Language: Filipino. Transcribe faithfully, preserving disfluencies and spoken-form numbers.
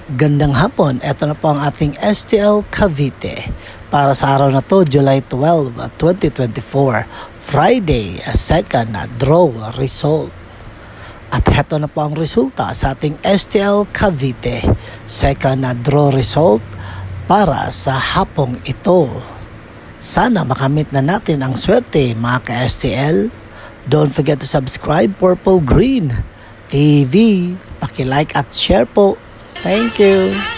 Gandang hapon, ito na po ang ating S T L Cavite para sa araw na to, July twelfth, twenty twenty-four, Friday, second draw result. At ito na po ang resulta sa ating S T L Cavite, second draw result para sa hapong ito. Sana makamit na natin ang swerte mga ka-S T L. Don't forget to subscribe Purple Green T V. Paki-like at share po. Thank you.